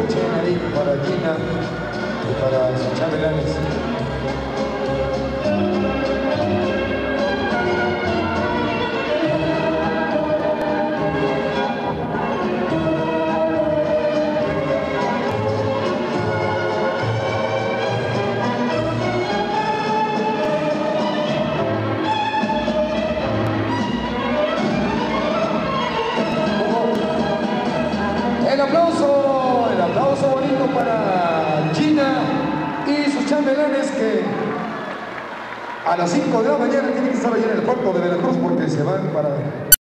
aprovechen ahí para Gina y para sus chambelanes. El aplauso bonito para Gina y sus chambelanes que a las 5 de la mañana tienen que estar allá en el puerto de Veracruz porque se van para